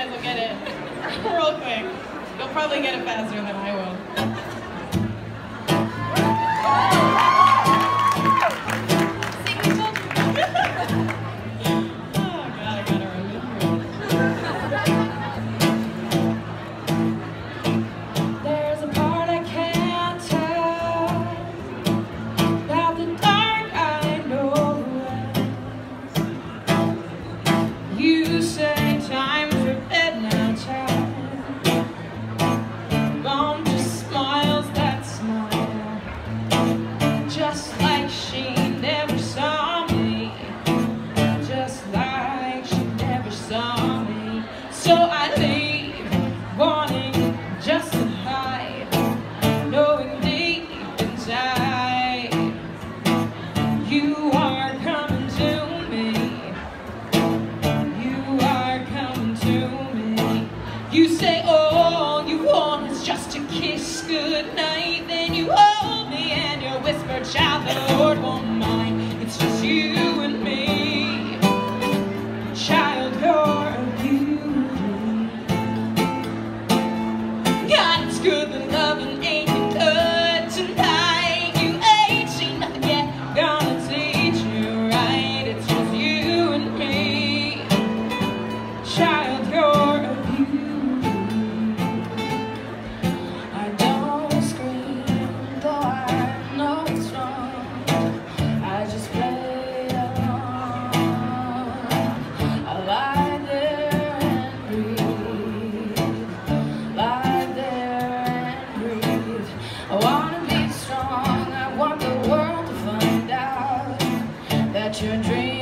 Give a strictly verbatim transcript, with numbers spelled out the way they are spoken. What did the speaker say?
guys will get it real quick. You'll probably get it faster than I will. You say time for bed now, child. Mom just smiles that smile, just like she never saw me, just like she never saw me. So I leave, wanting just to hide, knowing deep inside you are coming to me. You say all you want is just a kiss goodnight, then you hold me and you whisper, child, the Lord won't mind. It's just you and me, child, you're a beauty. God, it's good that loving ain't good tonight. You ain't seen nothing yet, gonna teach you right. It's just you and me, child, you're a beauty. I wanna be strong, I want the world to find out that your dream